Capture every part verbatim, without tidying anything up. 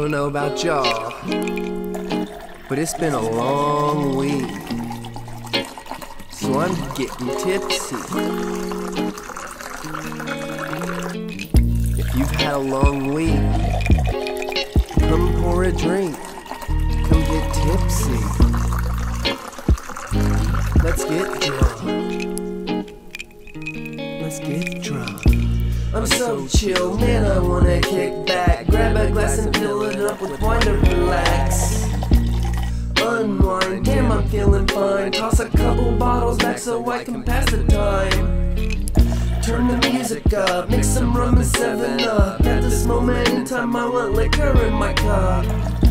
don't know about y'all, but it's been a long week, so I'm getting tipsy. If you've had a long week, come pour a drink, come get tipsy. Let's get drunk. Let's get drunk. I'm so chill, man, I wanna kick back, grab a glass and fill it up with wine to relax. Unwind, damn, I'm feeling fine. Toss a couple bottles back so I can pass the time. Turn the music up, mix some rum and seven up. At this moment in time I want liquor in my cup.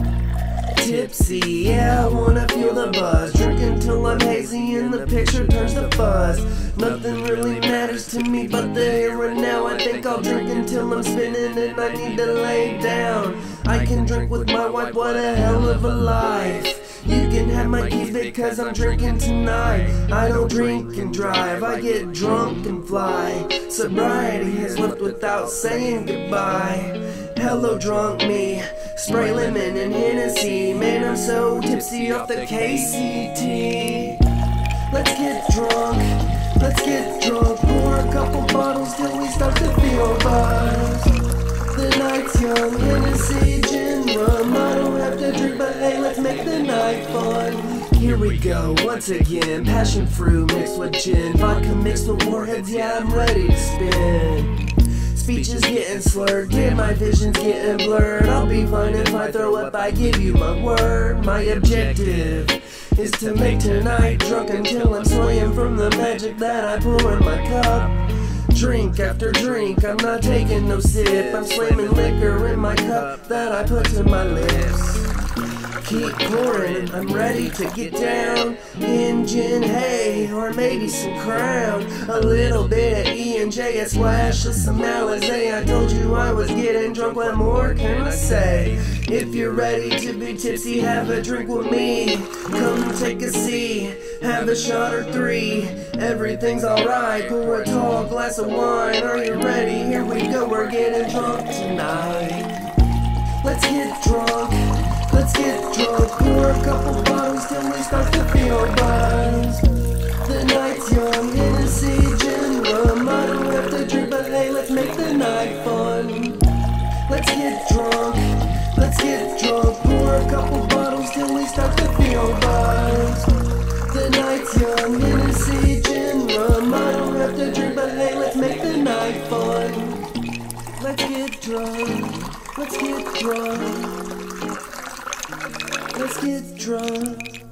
Tipsy, yeah, I wanna feel the buzz. Drink until I'm hazy and the picture turns to fuzz. Nothing really matters to me but the here and now. I think I'll drink until I'm spinning and I need to lay down. I can drink with my wife, what a hell of a life. You can have my keys because I'm drinking tonight. I don't drink and drive, I get drunk and fly. Sobriety has left without saying goodbye. Hello drunk me, spray lemon and Hennessy. Man, I'm so tipsy off the K C T. Let's get drunk, let's get drunk. Pour a couple bottles till we start to feel buzz. The night's young, Hennessy, gin, rum. I don't have to drink, but hey, let's make the night fun. Here we go, once again. Passion fruit mixed with gin, vodka mixed with warheads. Yeah, I'm ready to spin. Speech is getting slurred, yeah, my vision's getting blurred. I'll be fine if I throw up, I give you my word. My objective is to make tonight drunk until I'm swaying from the magic that I pour in my cup. Drink after drink, I'm not taking no sip. I'm slamming liquor in my cup that I put to my lips. Keep pouring, I'm ready to get down. Engine, hay, or maybe some Crown. A little bit of E and J, a splash of some Alizé. I told you I was getting drunk, what more can I say? If you're ready to be tipsy, have a drink with me. Come take a seat, have a shot or three. Everything's alright, pour a tall glass of wine. Are you ready? Here we go, we're getting drunk tonight. Let's get drunk, let's get drunk. Pour a couple bottles till we start to feel buzz. The night's young, Hennessy, gin, rum. I don't have to drink, but hey, let's make the night fun. Let's get drunk, let's get drunk. Pour a couple bottles till we start to feel buzz. The night's young, Hennessy, gin, rum. I don't have to drink, but hey, let's make the night fun. Let's get drunk, let's get drunk. Let's get drunk.